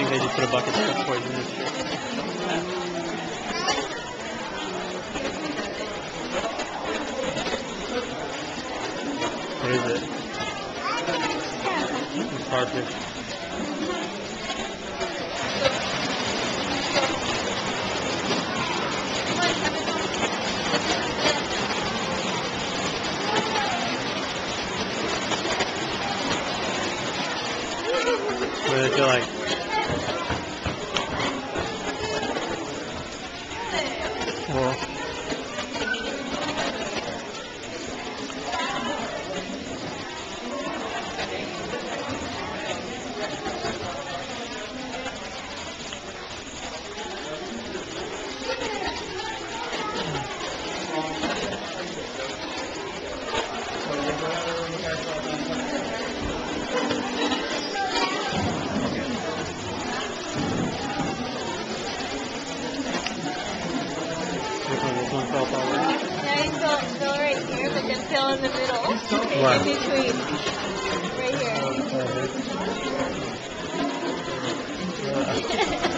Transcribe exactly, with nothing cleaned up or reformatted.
think they just put a bucket there of poisonous shit. What is it? It's starfish. What does it feel like? Well, this one fell all over. Yeah, you go, go right here, but then fill in the middle. What? In between. Right here. Uh,